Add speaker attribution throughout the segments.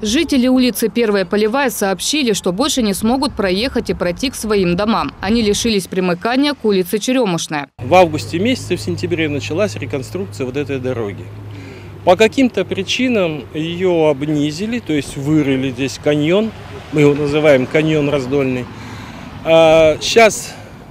Speaker 1: Жители улицы Первая Полевая сообщили, что больше не смогут проехать и пройти к своим домам. Они лишились примыкания к улице Черемушная.
Speaker 2: В августе месяце, в сентябре началась реконструкция вот этой дороги. По каким-то причинам ее обнизили, то есть вырыли здесь каньон. Мы его называем каньон раздольный. Сейчас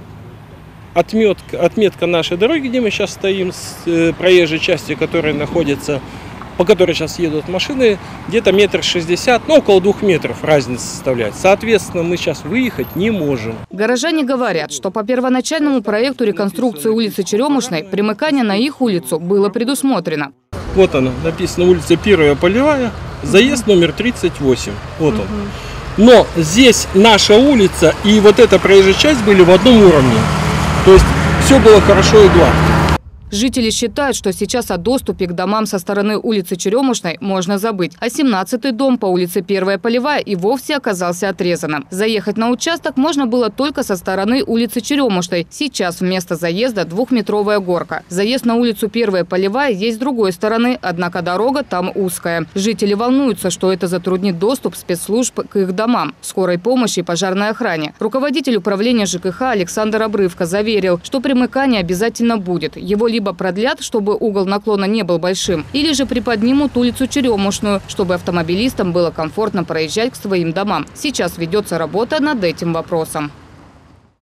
Speaker 2: отметка нашей дороги, где мы сейчас стоим, с проезжей части, которая находится, по которой сейчас едут машины, где-то 1,60 м, ну около 2 метров разница составляет. Соответственно, мы сейчас выехать не можем.
Speaker 1: Горожане говорят, что по первоначальному проекту реконструкции улицы Черемушной примыкание на их улицу было предусмотрено.
Speaker 2: Вот она, написано улица Первая Полевая, заезд номер 38. Вот он. Но здесь наша улица и вот эта проезжая часть были в одном уровне. То есть все было хорошо и гладко.
Speaker 1: Жители считают, что сейчас о доступе к домам со стороны улицы Черемушной можно забыть. А 17-й дом по улице Первая Полевая и вовсе оказался отрезанным. Заехать на участок можно было только со стороны улицы Черемушной. Сейчас вместо заезда 2-метровая горка. Заезд на улицу Первая Полевая есть с другой стороны, однако дорога там узкая. Жители волнуются, что это затруднит доступ спецслужб к их домам, скорой помощи и пожарной охране. Руководитель управления ЖКХ Александр Обрывко заверил, что примыкание обязательно будет. Его либо продлят, чтобы угол наклона не был большим, или же приподнимут улицу Черемушную, чтобы автомобилистам было комфортно проезжать к своим домам. Сейчас ведется работа над этим вопросом.